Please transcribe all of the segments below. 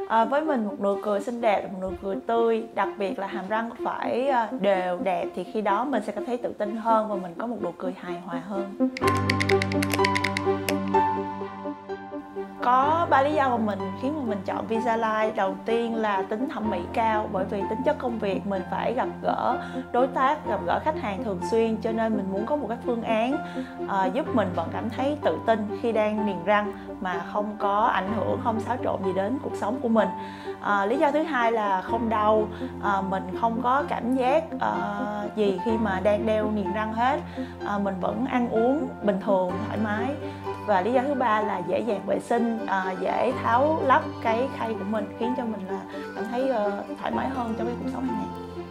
Với mình một nụ cười xinh đẹp là một nụ cười tươi, đặc biệt là hàm răng phải đều đẹp thì khi đó mình sẽ cảm thấy tự tin hơn và mình có một nụ cười hài hòa hơn. Có 3 lý do mà mình khiến mà mình chọn Invisalign. Đầu tiên là tính thẩm mỹ cao, bởi vì tính chất công việc mình phải gặp gỡ đối tác, gặp gỡ khách hàng thường xuyên, cho nên mình muốn có một cái phương án giúp mình vẫn cảm thấy tự tin khi đang niềng răng mà không có ảnh hưởng, không xáo trộn gì đến cuộc sống của mình. Lý do thứ hai là không đau, mình không có cảm giác gì khi mà đang đeo niềng răng hết, mình vẫn ăn uống bình thường, thoải mái. Và lý do thứ ba là dễ dàng vệ sinh, dễ tháo lắp cái khay của mình, khiến cho mình là cảm thấy thoải mái hơn trong cái cuộc sống hàng ngày.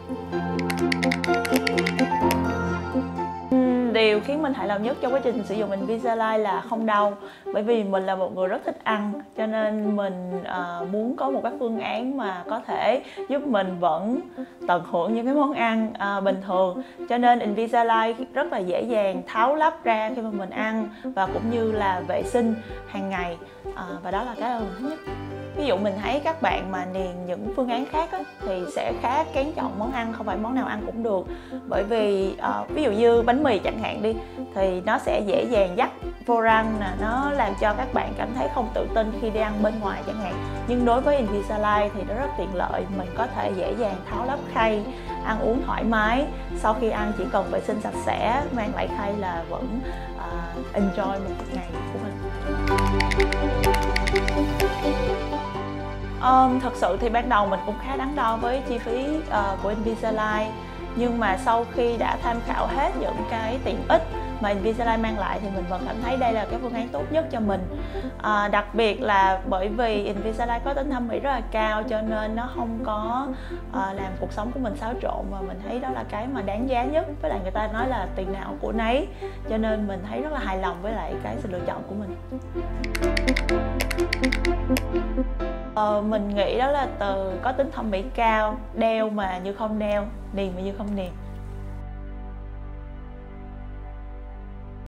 Điều khiến mình hài lòng nhất trong quá trình sử dụng Invisalign là không đau. Bởi vì mình là một người rất thích ăn, cho nên mình muốn có một cái phương án mà có thể giúp mình vẫn tận hưởng những cái món ăn bình thường. Cho nên Invisalign rất là dễ dàng tháo lắp ra khi mà mình ăn, và cũng như là vệ sinh hàng ngày, và đó là cái mình thích nhất. Ví dụ mình thấy các bạn mà niềng những phương án khác á, thì sẽ khá kén chọn món ăn, không phải món nào ăn cũng được. Bởi vì ví dụ như bánh mì chẳng hạn đi, thì nó sẽ dễ dàng dắt vô răng nè, nó làm cho các bạn cảm thấy không tự tin khi đi ăn bên ngoài chẳng hạn. Nhưng đối với Invisalign thì nó rất tiện lợi, mình có thể dễ dàng tháo lắp khay, ăn uống thoải mái. Sau khi ăn chỉ cần vệ sinh sạch sẽ, mang lại khay là vẫn enjoy một ngày của mình. Thật sự thì ban đầu mình cũng khá đắn đo với chi phí của Invisalign, nhưng mà sau khi đã tham khảo hết những cái tiện ích mà Invisalign mang lại thì mình vẫn cảm thấy đây là cái phương án tốt nhất cho mình. Đặc biệt là bởi vì Invisalign có tính thẩm mỹ rất là cao, cho nên nó không có làm cuộc sống của mình xáo trộn, và mình thấy đó là cái mà đáng giá nhất. Với lại người ta nói là tiền nào của nấy, cho nên mình thấy rất là hài lòng với lại cái sự lựa chọn của mình. Mình nghĩ đó là từ có tính thẩm mỹ cao, đeo mà như không đeo, niềng mà như không niềng.